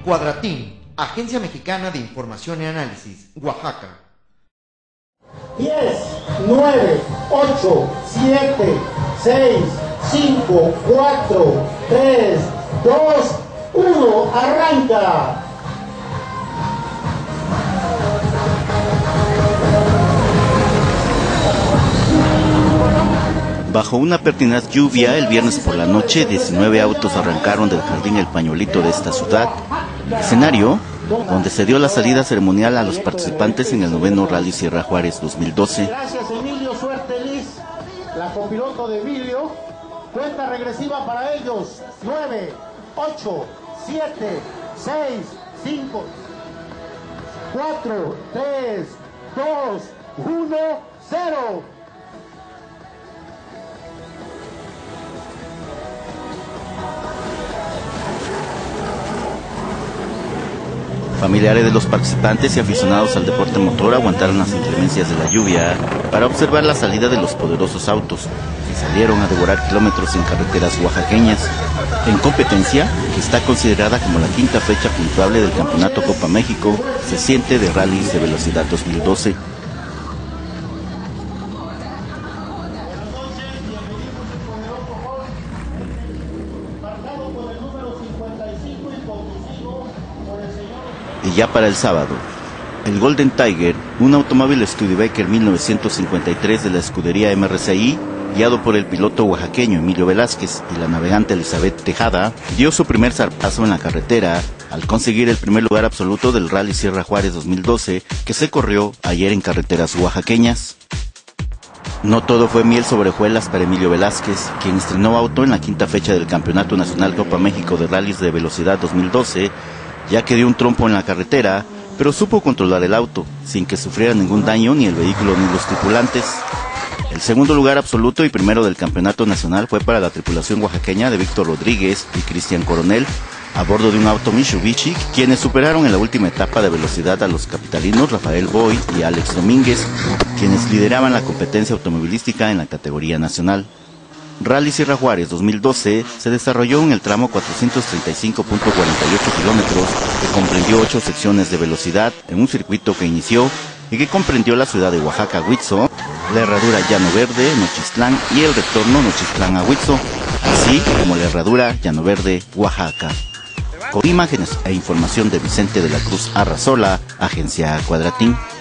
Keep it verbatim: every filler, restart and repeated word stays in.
Cuadratín, Agencia Mexicana de Información y Análisis, Oaxaca. diez, nueve, ocho, siete, seis, cinco, cuatro, tres, dos, uno, arranca. Bajo una pertinaz lluvia, el viernes por la noche, diecinueve autos arrancaron del Jardín El Pañuelito de esta ciudad, escenario donde se dio la salida ceremonial a los participantes en el noveno Rally Sierra Juárez dos mil doce. Gracias, Emilio Suerte Liz, la copiloto de Emilio. Cuenta regresiva para ellos. nueve, ocho, siete, seis, cinco, cuatro, tres, dos, uno, cero. Familiares de los participantes y aficionados al deporte motor aguantaron las inclemencias de la lluvia para observar la salida de los poderosos autos que salieron a devorar kilómetros en carreteras oaxaqueñas. En competencia, que está considerada como la quinta fecha puntuable del Campeonato Copa México, se siente de Rallys de Velocidad dos mil doce. Y ya para el sábado, el Golden Tiger, un automóvil Studebaker mil novecientos cincuenta y tres de la escudería M R C I, guiado por el piloto oaxaqueño Emilio Velázquez y la navegante Elizabeth Tejada, dio su primer zarpazo en la carretera al conseguir el primer lugar absoluto del Rally Sierra Juárez dos mil doce, que se corrió ayer en carreteras oaxaqueñas. No todo fue miel sobre hojuelas para Emilio Velázquez, quien estrenó auto en la quinta fecha del Campeonato Nacional Copa México de Rallys de Velocidad dos mil doce, ya que dio un trompo en la carretera, pero supo controlar el auto, sin que sufriera ningún daño ni el vehículo ni los tripulantes. El segundo lugar absoluto y primero del campeonato nacional fue para la tripulación oaxaqueña de Víctor Rodríguez y Cristian Coronel, a bordo de un auto Mitsubishi, quienes superaron en la última etapa de velocidad a los capitalinos Rafael Boy y Alex Domínguez, quienes lideraban la competencia automovilística en la categoría nacional. Rally Sierra Juárez dos mil doce se desarrolló en el tramo cuatrocientos treinta y cinco punto cuarenta y ocho kilómetros, que comprendió ocho secciones de velocidad en un circuito que inició y que comprendió la ciudad de Oaxaca, Huitzo, la herradura Llano Verde, Nochistlán y el retorno Nochistlán a Huitzo, así como la herradura Llano Verde, Oaxaca. Con imágenes e información de Vicente de la Cruz Arrazola, Agencia Cuadratín.